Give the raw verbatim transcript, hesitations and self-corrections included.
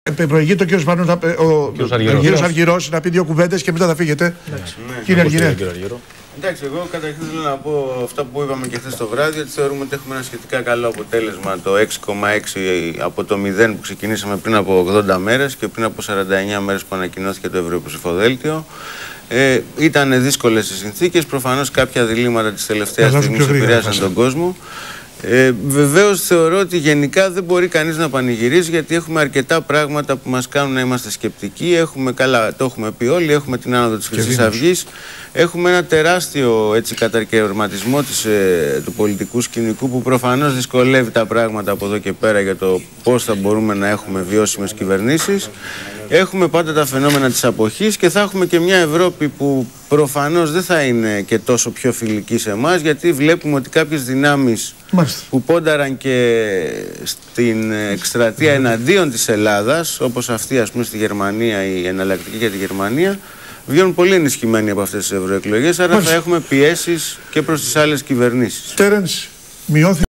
Προηγείται ο κύριος Σπανός, ο κύριος Αργυρός, να πει δύο κουβέντες και μετά θα φύγετε. Κύριε Αργυρέ. Εντάξει, εγώ καταρχήν θέλω να πω αυτά που είπαμε και χθες το βράδυ, ότι θεωρούμε ότι έχουμε ένα σχετικά καλό αποτέλεσμα, το έξι κόμμα έξι από το μηδέν που ξεκινήσαμε πριν από ογδόντα μέρες και πριν από σαράντα εννέα μέρες που ανακοινώθηκε το ευρωψηφοδέλτιο. Ε, ήταν δύσκολες οι συνθήκες, προφανώς κάποια διλήμματα της τελευταίας στιγμής επηρέασαν τον κόσμο. Ε, βεβαίως θεωρώ ότι γενικά δεν μπορεί κανείς να πανηγυρίζει, γιατί έχουμε αρκετά πράγματα που μας κάνουν να είμαστε σκεπτικοί. Έχουμε, καλά, το έχουμε πει όλοι, έχουμε την άνοδο της Χρυσής Αυγής, έχουμε ένα τεράστιο έτσι, κατακαιρματισμό της, ε, του πολιτικού σκηνικού που προφανώς δυσκολεύει τα πράγματα από εδώ και πέρα για το πώς θα μπορούμε να έχουμε βιώσιμες κυβερνήσεις. Έχουμε πάντα τα φαινόμενα της αποχής και θα έχουμε και μια Ευρώπη που προφανώς δεν θα είναι και τόσο πιο φιλική σε εμάς, γιατί βλέπουμε ότι κάποιες δυνάμεις Μάλιστα. που πόνταραν και στην εκστρατεία εναντίον της Ελλάδας, όπως αυτή ας πούμε στη Γερμανία, η εναλλακτική για τη Γερμανία, βγαίνουν πολύ ενισχυμένοι από αυτές τις ευρωεκλογές, άρα Μάλιστα. θα έχουμε πιέσεις και προς τις άλλες κυβερνήσεις. Τέρενς, μειώθηκε